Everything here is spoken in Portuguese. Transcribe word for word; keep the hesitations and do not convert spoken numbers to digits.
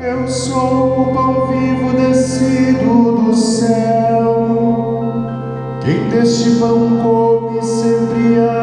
Eu sou o pão vivo descido do céu. Quem deste pão come sempre há